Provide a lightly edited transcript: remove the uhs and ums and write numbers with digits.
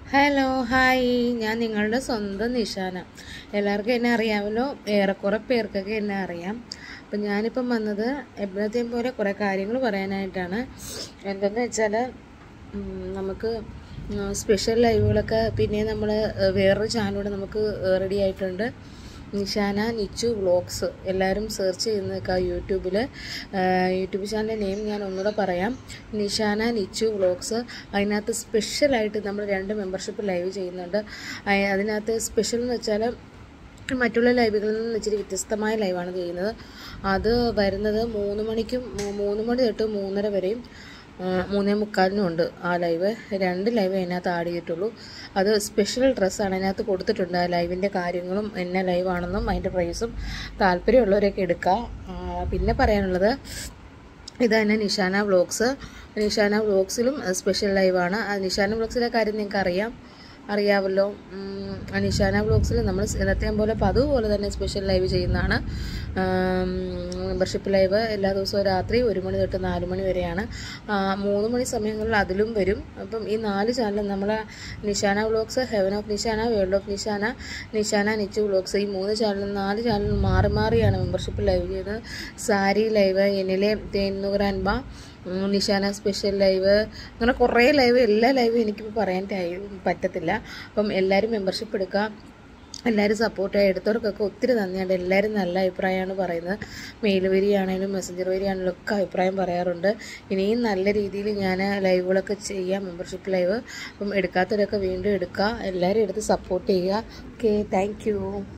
Hello hi, ഞാൻ നിങ്ങളുടെ സ്വന്തം നിഷാന. എല്ലാവർക്കും എന്നെ അറിയാമല്ലോ, ഏറെക്കുറെ പേർക്കൊക്കെ എന്നെ അറിയാം. അപ്പം ഞാനിപ്പം വന്നത് എപ്പോഴത്തെയും പോലെ കുറേ കാര്യങ്ങൾ പറയാനായിട്ടാണ്. എന്തെന്ന് വെച്ചാൽ നമുക്ക് സ്പെഷ്യൽ ലൈവുകളൊക്കെ പിന്നെ നമ്മൾ വേറൊരു ചാനലൂടെ നമുക്ക് റെഡി ആയിട്ടുണ്ട്. നിഷാന നിച്ചു വ്ളോഗ്സ് എല്ലാവരും സെർച്ച് ചെയ്യുന്നതൊക്കെ യൂട്യൂബ് ചാനലിൻ്റെ നെയിം ഞാൻ ഒന്നുകൂടെ പറയാം, നിഷാന നിച്ചു വ്ളോഗ്സ്. അതിനകത്ത് സ്പെഷ്യലായിട്ട് നമ്മൾ 2 മെമ്പർഷിപ്പ് ലൈവ് ചെയ്യുന്നുണ്ട്. അതിനകത്ത് സ്പെഷ്യൽ എന്ന് വെച്ചാൽ മറ്റുള്ള ലൈവുകളിൽ നിന്ന് ഇച്ചിരി വ്യത്യസ്തമായ ലൈവാണ് ചെയ്യുന്നത്. അത് വരുന്നത് 3 മണി തൊട്ട് 3:30 വരെയും 3:45 ഉണ്ട് ആ ലൈവ്. 2 ലൈവ് അതിനകത്ത് ആഡ് ചെയ്തിട്ടുള്ളൂ. അത് സ്പെഷ്യൽ ഡ്രസ്സാണ് അതിനകത്ത് കൊടുത്തിട്ടുണ്ട്. ആ ലൈവിൻ്റെ കാര്യങ്ങളും എന്നെ ലൈവാണെന്നും അതിൻ്റെ പ്രൈസും താല്പര്യമുള്ളവരൊക്കെ എടുക്കുക. പിന്നെ പറയാനുള്ളത് ഇത് തന്നെ നിഷാന വ്ളോഗ്സിലും സ്പെഷ്യൽ ലൈവാണ്. നിഷാന വ്ളോഗ്സിലെ കാര്യം നിങ്ങൾക്ക് അറിയാമല്ലോ. നിഷാന വ്ളോഗ്സിൽ നമ്മൾ ഇന്നത്തെയും പോലെ അതുപോലെ തന്നെ സ്പെഷ്യൽ ലൈവ് ചെയ്യുന്നതാണ്. മെമ്പർഷിപ്പ് ലൈവ് എല്ലാ ദിവസവും രാത്രി 1 മണി തൊട്ട് 4 മണി വരെയാണ്. 3 മണി സമയങ്ങളിൽ അതിലും വരും. അപ്പം ഈ 4 ചാനലും നമ്മൾ Nishana vlogs, heaven of Nishana, world of Nishana, Nishana Nichu vlogs, ഈ 4 ചാനലും മാറിയാണ് മെമ്പർഷിപ്പ് ലൈവ് ചെയ്യുന്നത്. സാരി ലൈവ്, എന്നിലെ തേന്നുകരാൻബ, നിഷാന സ്പെഷ്യൽ ലൈവ്, അങ്ങനെ കുറേ ലൈവ്. എല്ലാ ലൈവും എനിക്കിപ്പോൾ പറയാൻ പറ്റത്തില്ല. അപ്പം എല്ലാവരും മെമ്പർഷിപ്പ് എടുക്കുക, എല്ലാവരും സപ്പോർട്ടായി. എടുത്തവർക്കൊക്കെ ഒത്തിരി നന്ദിയുണ്ട്. എല്ലാവരും നല്ല അഭിപ്രായമാണ് പറയുന്നത്. മെയിൽ വരികയാണെങ്കിലും മെസ്സഞ്ചർ വരികയാണെങ്കിലും ഒക്കെ അഭിപ്രായം പറയാറുണ്ട്. ഇനിയും നല്ല രീതിയിൽ ഞാൻ ലൈവുകളൊക്കെ ചെയ്യാം, മെമ്പർഷിപ്പ് ലൈവ്. അപ്പം എടുക്കാത്തവരൊക്കെ വീണ്ടും എടുക്കുക, എല്ലാവരും എടുത്ത് സപ്പോർട്ട് ചെയ്യുക. Okay, thank U.